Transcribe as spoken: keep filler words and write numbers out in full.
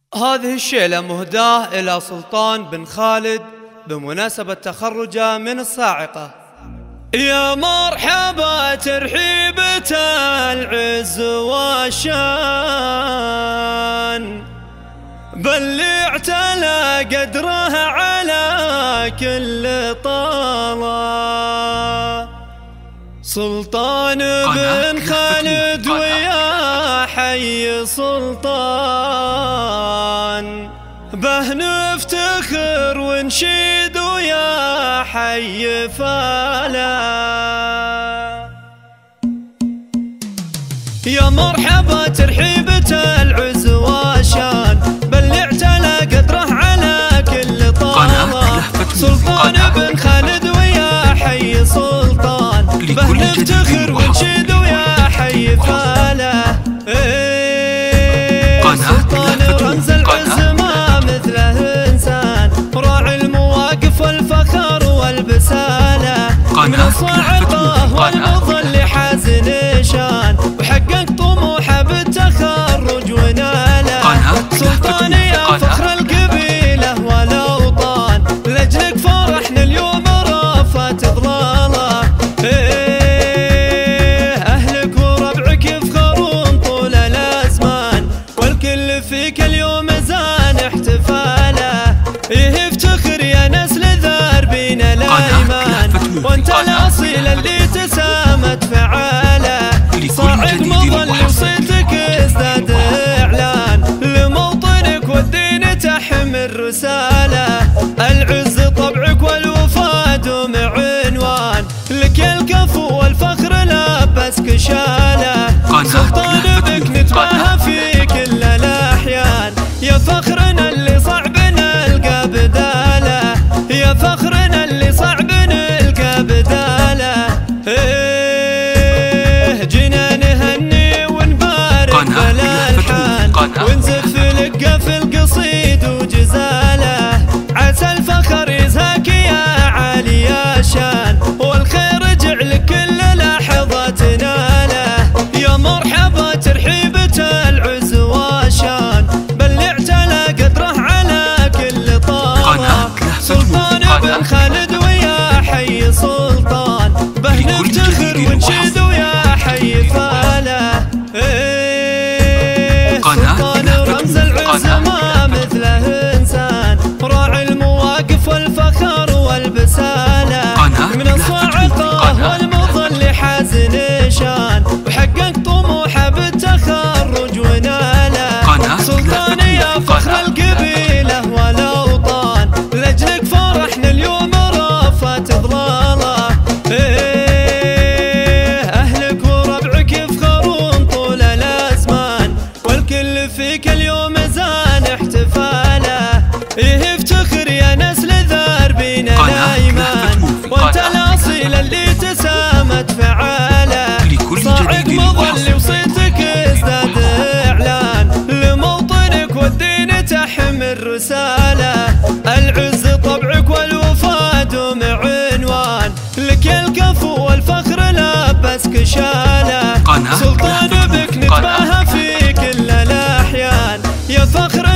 هذه الشيلة مهداة إلى سلطان بن خالد بمناسبة تخرجه من الصاعقة. يا مرحبا ترحيبة العز والشان، باللي اعتلى قدره على كل طلا، سلطان بن خالد ويا حي سلطان، به نفتخر ونشيد ويا حي فلا. يا مرحبا ترحيبة العز والشان، باللي اعتلى قدره على كل طلا، سلطان بن خالد ويا حي سلطان، به نفتخر ونشيد ويا حي فلا. سلطان رمز العز ما مثله انسان، راعي المواقف والفخر والبسالة، من الصاعقة والمظل حازن شان، وحقق طموحه بالتخرج وناله. سلطان يا فخر القبيلة والاوطان، لاجلك فرحنا اليوم رافت ظلاله. اهلك وربعك يفخرون طول الازمان، والكل فيك اليوم زان احتفاله. يفتخر يا نسل ذار بينا الايمان، وانت الاصيل اللي تسامت فعاله. صاعد مظل وصيتك ازداد اعلان، لموطنك والدين تحمل رساله. العز طبعك والوفا دوم عنوان، لك الكفو والفخر لبسك شاله. سلطان بك نتباهى في كل الاحيان، يا فخرنا اللي صعب نلقى بداله، يا فخرنا اللي صعب نلقى بداله. إيه جينا نهني ونبارك بالالحان، ونزف لقى في القصيد وجزاله. عسى الفخر يزهاك يا عالي الشان، والخير جعلك كل لحظة تناله. يا مرحبا ترحيبة العز والشان، باللي اعتلى قدره على كل طلا، سلطان بن خالد ويا حي سلطان، به نفتخر ونشيد ويا حي فلا. إيه سلطان رمز العز ما مثله انسان، راعي المواقف والفخر والبسالة، من الصاعقة والمظل حازن شان، وحقق طموحه بالتخرج وناله. سلطان يا فخر القبيلة والاوطان، لاجلك فرحنا اليوم رافت ظلاله. إيه اهلك وربعك يفخرون طول الازمان، والكل فيك اليوم زان احتفاله. يفتخر يا نسل ذار بينا الايمان، وانت الاصيل اللي تسامت فعاله. صاعق مظل وصيتك ازداد اعلان، لموطنك والدين تحمل رساله. العز طبعك والوفا دوم عنوان، لك الكفو والفخر لبسك شاله. سلطان بك نتباهى في كل الاحيان، يا فخر